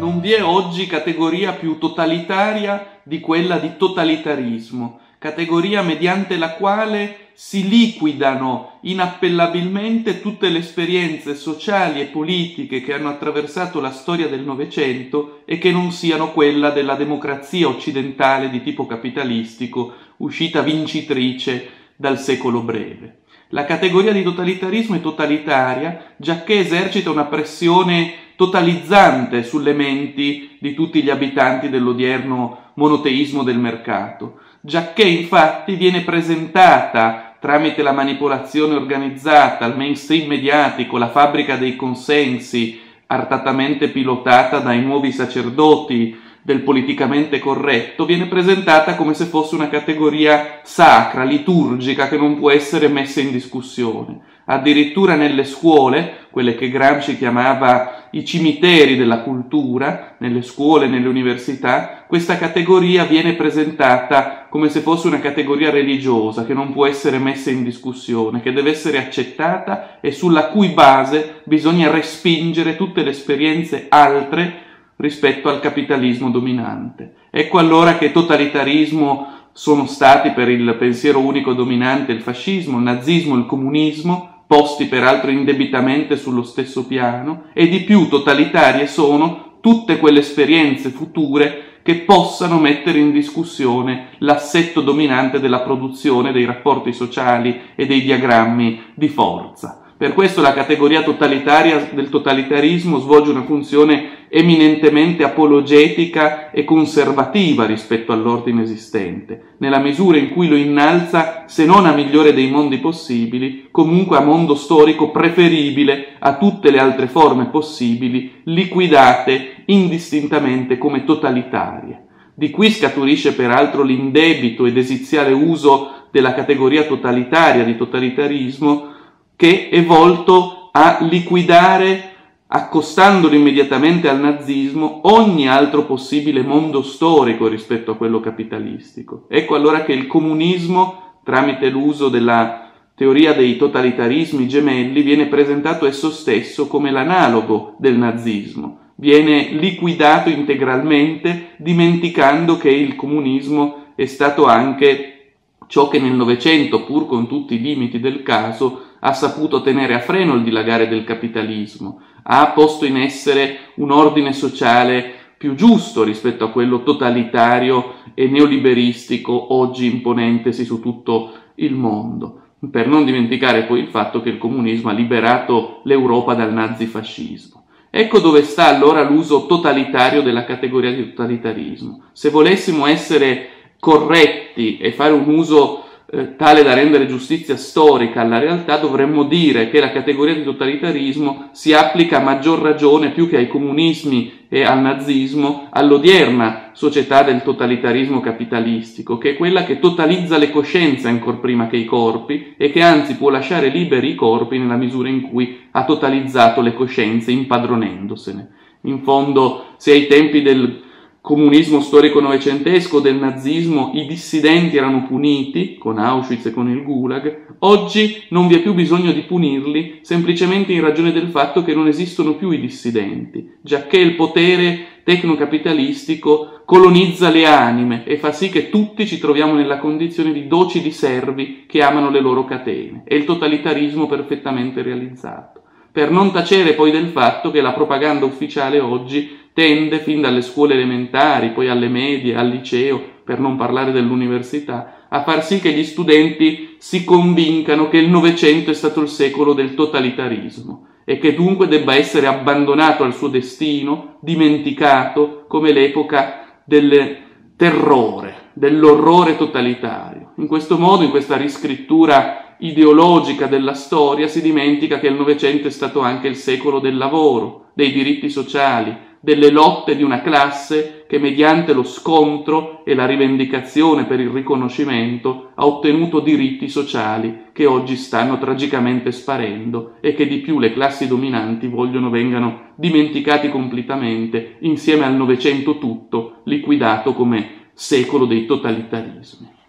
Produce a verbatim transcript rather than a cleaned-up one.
Non vi è oggi categoria più totalitaria di quella di totalitarismo, categoria mediante la quale si liquidano inappellabilmente tutte le esperienze sociali e politiche che hanno attraversato la storia del Novecento e che non siano quella della democrazia occidentale di tipo capitalistico, uscita vincitrice dal secolo breve. La categoria di totalitarismo è totalitaria, giacché esercita una pressione totalizzante sulle menti di tutti gli abitanti dell'odierno monoteismo del mercato, giacché infatti viene presentata tramite la manipolazione organizzata, il mainstream mediatico, la fabbrica dei consensi, artatamente pilotata dai nuovi sacerdoti del politicamente corretto, viene presentata come se fosse una categoria sacra, liturgica, che non può essere messa in discussione. Addirittura nelle scuole, quelle che Gramsci chiamava i cimiteri della cultura, nelle scuole, nelle università, questa categoria viene presentata come se fosse una categoria religiosa, che non può essere messa in discussione, che deve essere accettata e sulla cui base bisogna respingere tutte le esperienze altre rispetto al capitalismo dominante. Ecco allora che totalitarismo sono stati per il pensiero unico dominante il fascismo, il nazismo, il comunismo, posti peraltro indebitamente sullo stesso piano, e di più totalitarie sono tutte quelle esperienze future che possano mettere in discussione l'assetto dominante della produzione, dei rapporti sociali e dei diagrammi di forza. Per questo la categoria totalitaria del totalitarismo svolge una funzione eminentemente apologetica e conservativa rispetto all'ordine esistente, nella misura in cui lo innalza, se non a migliore dei mondi possibili, comunque a mondo storico preferibile a tutte le altre forme possibili, liquidate indistintamente come totalitarie. Di qui scaturisce peraltro l'indebito ed esiziale uso della categoria totalitaria di totalitarismo, che è volto a liquidare, accostandolo immediatamente al nazismo, ogni altro possibile mondo storico rispetto a quello capitalistico. Ecco allora che il comunismo, tramite l'uso della teoria dei totalitarismi gemelli, viene presentato esso stesso come l'analogo del nazismo. Viene liquidato integralmente, dimenticando che il comunismo è stato anche ciò che nel Novecento, pur con tutti i limiti del caso, ha saputo tenere a freno il dilagare del capitalismo, ha posto in essere un ordine sociale più giusto rispetto a quello totalitario e neoliberistico oggi imponentesi su tutto il mondo, per non dimenticare poi il fatto che il comunismo ha liberato l'Europa dal nazifascismo. Ecco dove sta allora l'uso totalitario della categoria di totalitarismo. Se volessimo essere corretti e fare un uso eh, tale da rendere giustizia storica alla realtà, dovremmo dire che la categoria di totalitarismo si applica a maggior ragione, più che ai comunismi e al nazismo, all'odierna società del totalitarismo capitalistico, che è quella che totalizza le coscienze ancor prima che i corpi e che anzi può lasciare liberi i corpi nella misura in cui ha totalizzato le coscienze impadronendosene. In fondo, se ai tempi del comunismo storico novecentesco, del nazismo, i dissidenti erano puniti, con Auschwitz e con il Gulag, oggi non vi è più bisogno di punirli, semplicemente in ragione del fatto che non esistono più i dissidenti, giacché il potere tecnocapitalistico colonizza le anime e fa sì che tutti ci troviamo nella condizione di docili servi che amano le loro catene. È il totalitarismo perfettamente realizzato. Per non tacere poi del fatto che la propaganda ufficiale oggi tende, fin dalle scuole elementari, poi alle medie, al liceo, per non parlare dell'università, a far sì che gli studenti si convincano che il Novecento è stato il secolo del totalitarismo e che dunque debba essere abbandonato al suo destino, dimenticato, come l'epoca del terrore, dell'orrore totalitario. In questo modo, in questa riscrittura ideologica della storia, si dimentica che il Novecento è stato anche il secolo del lavoro, dei diritti sociali, delle lotte di una classe che mediante lo scontro e la rivendicazione per il riconoscimento ha ottenuto diritti sociali che oggi stanno tragicamente sparendo e che di più le classi dominanti vogliono vengano dimenticati completamente insieme al Novecento tutto liquidato come secolo dei totalitarismi.